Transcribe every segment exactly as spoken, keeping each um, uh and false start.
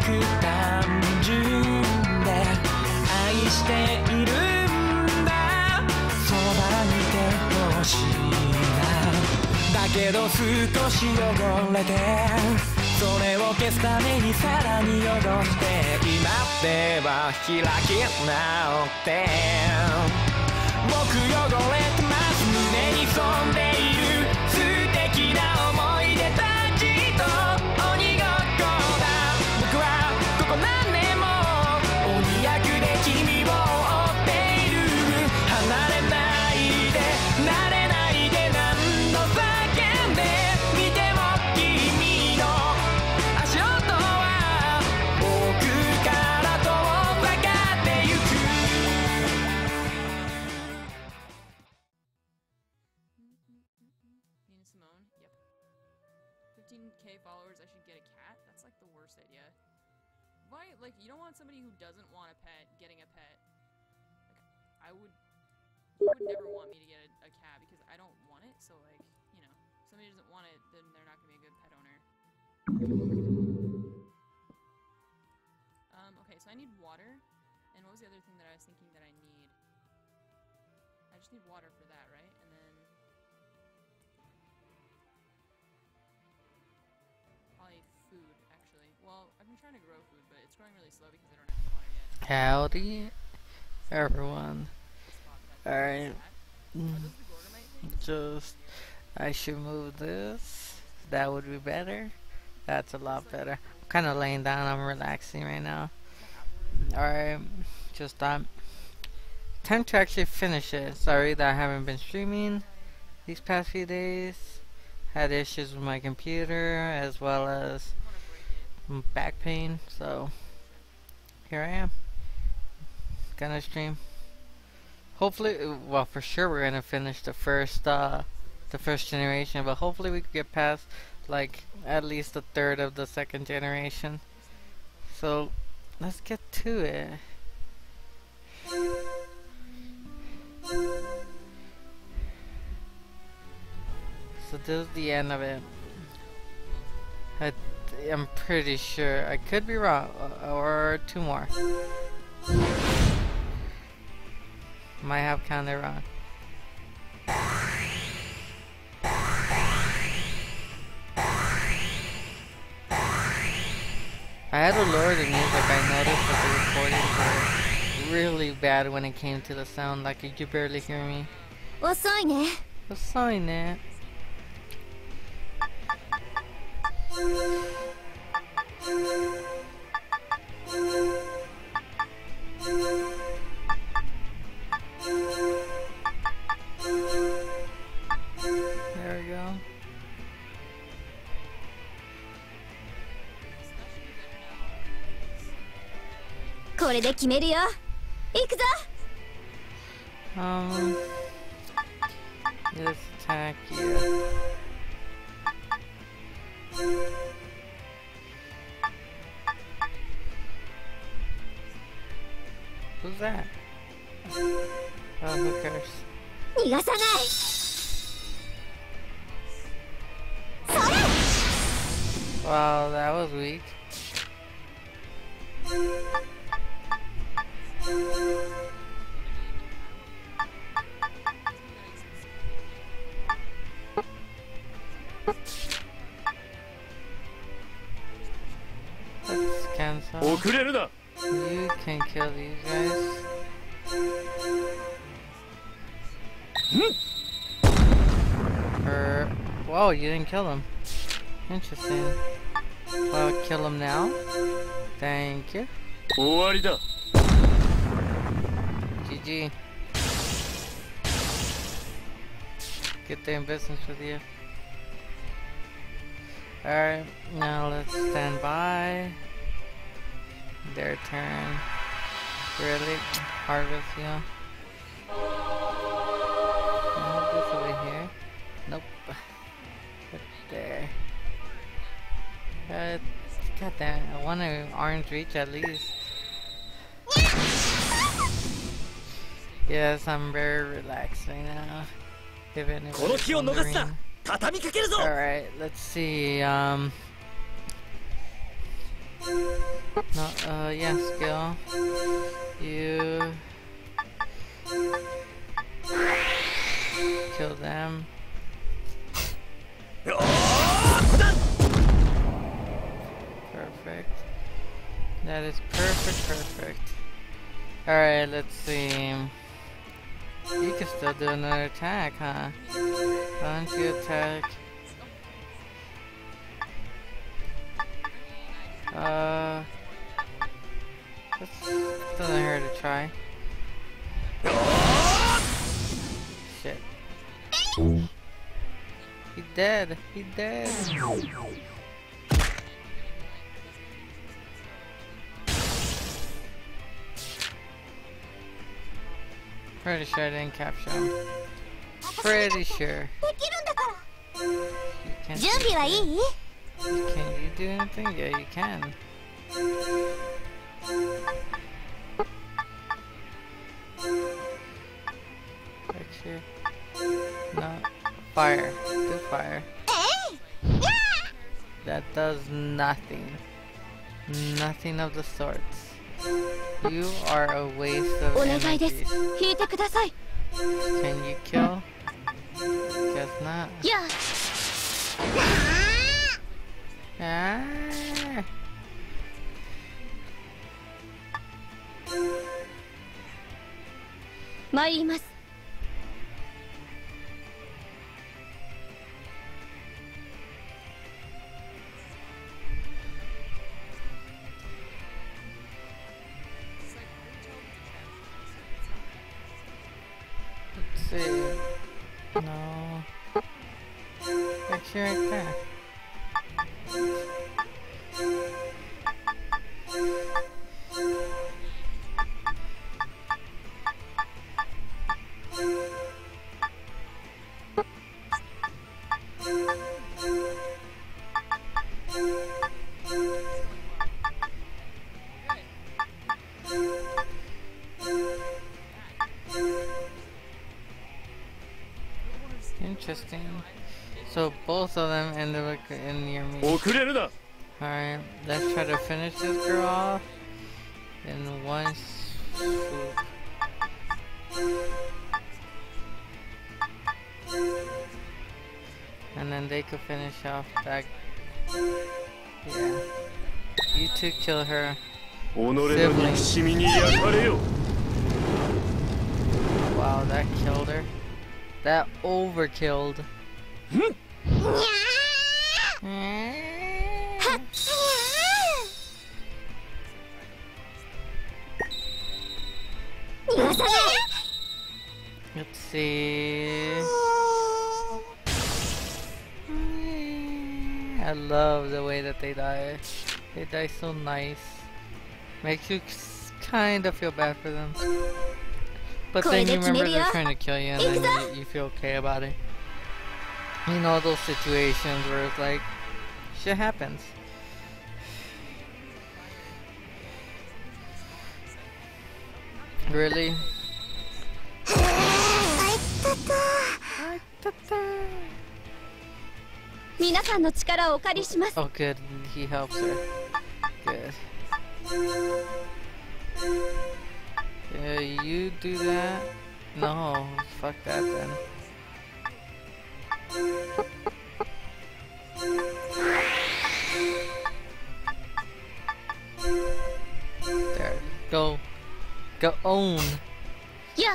く単純で愛しているんだ。そばにいてほしいな。だけど少し汚れて、それを消すためにさらに汚して、今では開き直って僕汚れてます。胸に潜んでいる素敵な思い出たちと鬼ごっこだ。僕はここ何年も鬼役で君を追っている。離れないで慣れないで何度叫んでみても君の足音は僕から遠ざかってゆく。 Nina Simone? Yep. fifteen K followers, I should get a cat? That's like the worst idea. Why, like, you don't want somebody who doesn't want a pet getting a pet. Like, I would, you would never want me to get a, a cat because I don't want it, so like, you know, if somebody doesn't want it, then they're not gonna be a good pet owner. Um, okay, so I need water, and what was the other thing that I was thinking that I need? I just need water for that, right? And then probably food, actually. Well, I've been trying to grow food, but it's growing really slow because I don't have any water yet. Howdy, everyone. Spot that. Alright, Are those the Gorgamite things? just I should move this. That would be better. That's a lot better. I'm kind of laying down. I'm relaxing right now. Alright, just um, time to actually finish it. Sorry that I haven't been streaming these past few days. Had issues with my computer as well as back pain. So here I am. Gonna stream. Hopefully, well, for sure we're gonna finish the first, uh, the first generation. But hopefully we can get past like at least a third of the second generation. So let's get to it. So this is the end of it. I, I'm pretty sure. I could be wrong. uh, Or two more. Might have counted wrong. I had to lower the music. I noticed that the recordings were really bad when it came to the sound. Like you could barely hear me. 遅いね。 What's sign that? There we go. これで決めるよ。行くぞ。 Um, just attack you. Who's that? Oh, who cares? 逃がさない。それ。 Wow, that was weak. Let's cancel. 遅れるな。 You can kill these guys. Or, whoa, you didn't kill him. Interesting. Well, kill him now. Thank you. 終わりだ。 G G. Good day in business with you. Alright, now let's stand by. Their turn. Really? Harvest, yeah. Move this over here. Nope. Put there. Uh, God damn, I want an orange reach at least. Yes, I'm very relaxed right now. If anybody's wondering. Alright, let's see. Um. No, uh, yeah, skill. You kill them. Perfect. That is perfect, perfect. Alright, let's see. You can still do another attack, huh? Why don't you attack? Uh, this doesn't hurt to try. Shit. He dead. He dead. Pretty sure I didn't capture him. Pretty sure. You can't do 準備はいい？ anything. Can you do anything? Yeah, you can. Picture. No. Fire. Do fire. That does nothing. Nothing of the sorts. You are a waste of お願いです energy. 引いてください。 Can you kill? Guess not. や Ah. 参ります。 Let's see. No. Picture right there. Interesting. So both of them ended up in near me. 遅れるな。 Alright, let's try to finish this girl off in one swoop. And then they could finish off that. Yeah. You two kill her. 己の憎しみに焼かれよ。 Wow, that killed her. That overkilled. 逃がさない。 Let's see. I love the way that they die. They die so nice. Makes you kind of feel bad for them. But then you remember they're trying to kill you and then you, you feel okay about it. You know those situations where it's like, shit happens. Really? 皆さんの力をお借りします。 Oh good, he helps her. Good. Yeah, you do that? No, fuck that then. There, go. Go own. や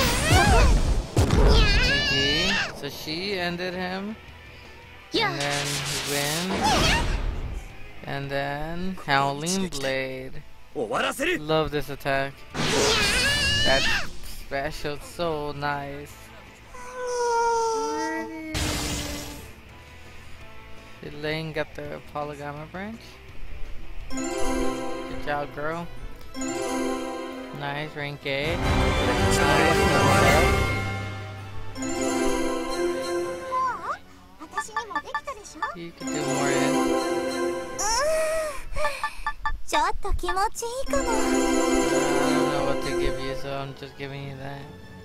See? So she ended him. や And then Wind. And then Howling Blade. 終わらせる。 Love this attack. That special, so nice. Elaine got the Polygama branch. Good job, girl. Nice, rank A. You can do more in. ちょっと気持ちいいかも。 I don't know what to give you, so I'm just giving you that.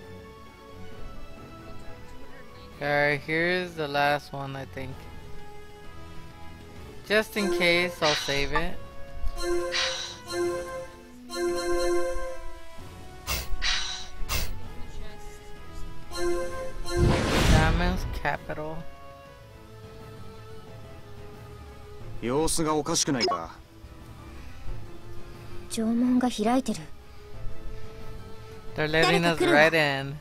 Alright, here's the last one, I think. Just in case, I'll save it. 様子がおかしくないか。 城門が開いてる。 They're letting us right in.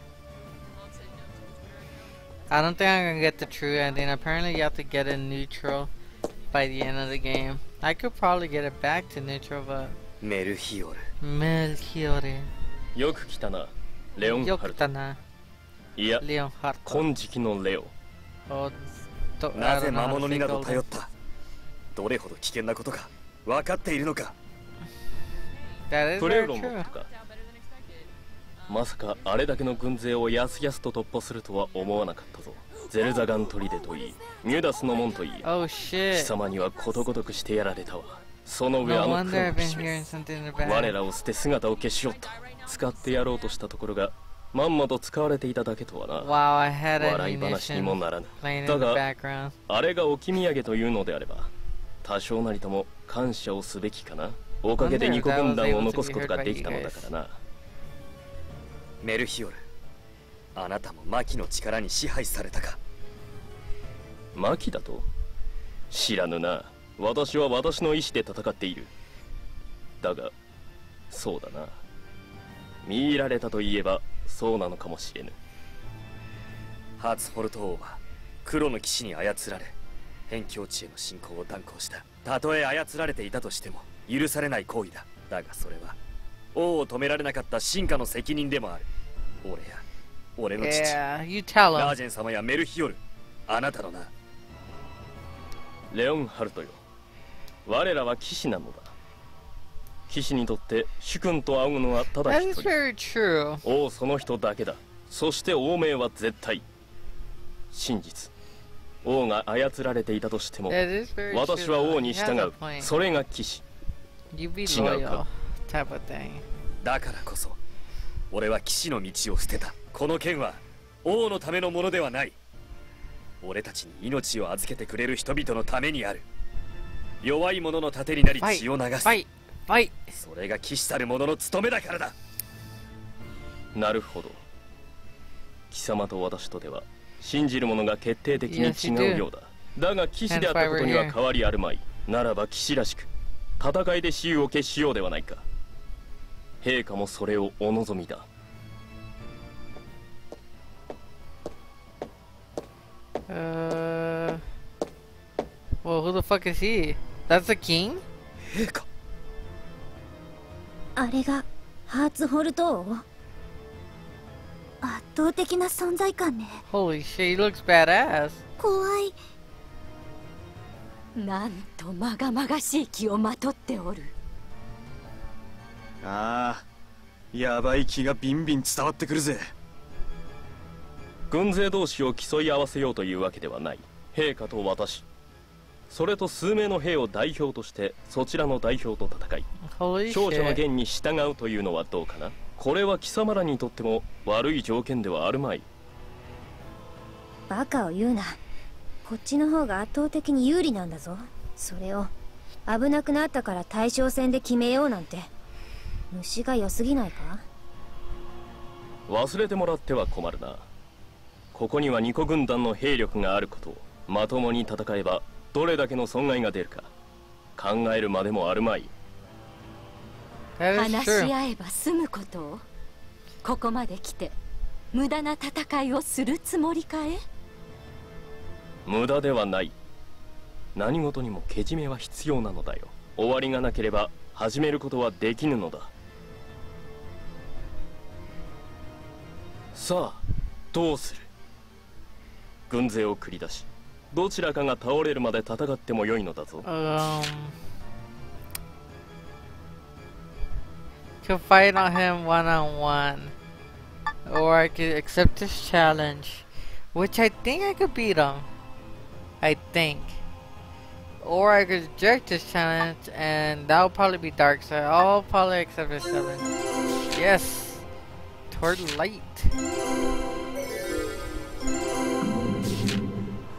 I don't think I'm gonna get the true ending. Apparently you have to get it neutral by the end of the game. I could probably get it back to neutral, but... メルヒオル。 Melchior. よく来たな、レオンハルト。 Yokutana. いや、 Leon Harto. 金色のレオ。 Oh, to, な I ぜ don't know 魔 how to 物 say になど golden. 頼った。どれほど危険なことか分かっているのか。 That is プレ very ウロンの true. ことか。まさかあれだけの軍勢をやすやすと突破するとは思わなかったぞ。ゼルザガン砦といい、ミュダスの門といい、 Oh 貴 shit. 様にはことごとくしてやられたわ。その上 No あの wonder 黒 I've の been 騎士 hearing something in the back. 我らを捨て姿を消しよった。使ってやろうとしたところがまんまと使われていただけとはな。 Wow, I had 笑い話に ammunition もならぬ。 playing in だ the が background. あれが置き土産というのであれば多少なりとも感謝をすべきかな。おかげでニコ軍団を残すことができたのだからな。 メルヒオル、あなたもマキの力に支配されたか。 マキだと知らぬな。私は私の意志で戦っている。だがそうだな、見入られたといえばそうなのかもしれぬ。 ハーツホルト王は黒の騎士に操られ辺境地への侵攻を断行した。たとえ操られていたとしても許されない行為だ。だがそれは王を止められなかった進化の責任でもある。俺や俺の父、 Yeah, you tell ラー him. ジェン様やメルヒオル、あなたのな。 レオンハルトよ、我らは騎士なのだ。騎士にとって主君と仰ぐのはただ That 一 is 人、 very true. 王その人だけだ。そして王命は絶対。真実、王が操られていたとしても That is very true. 私は王に He has 従 a う。 point. それが騎士。 You be 違う loyal か。 type of thing. だからこそ俺は騎士の道を捨てた。この剣は王のためのものではない。俺たちに命を預けてくれる人々のためにある。弱い者の盾になり Fight, 血を流す。 fight, fight. それが騎士たる者の務めだからだ。 なるほど。貴様と私とでは信じるものが決定的に違うようだ。だが騎士であったことには変わりあるまい。ならば騎士らしく戦いで雌雄を決しようではないか。陛下もそれをお望みだ。 Uh, well, who the fuck is he? That's the king? 陛下、 あれがハーツホルト王。圧倒的な存在感ね。 Holy shit, he looks badass. 怖い。 なんとまがまがしい気をまとっておる。 ああ、やばい気がビンビン伝わってくるぜ。 軍勢同士を競い合わせようというわけではない。陛下と私、それと数名の兵を代表としてそちらの代表と戦い、 Holy 少女の shit. 言に従うというのはどうかな。これは貴様らにとっても悪い条件ではあるまい。 バカを言うな。こっちの方が圧倒的に有利なんだぞ。それを危なくなったから大将戦で決めようなんて虫が良すぎないか。 忘れてもらっては困るな。ここにはニコ軍団の兵力があることを、まともに戦えばどれだけの損害が出るか考えるまでもあるまい。 That is 話し true. 合えば済むことをここまで来て無駄な戦いをするつもりかえ。 無駄ではない。何事にもけじめは必要なのだよ。終わりがなければ始めることはできぬのだ。さあどうする。軍勢を繰り出しどちらかが倒れるまで戦ってもよいのだぞ。 Um, could fight on him one on one, or I could accept this challenge, which I think I could beat him. I think, or I could reject this challenge, and that would probably be dark side. I'll probably accept this challenge. Yes, toward light.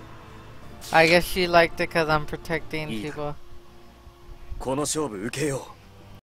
I guess she liked it because I'm protecting people. この勝負受けよう。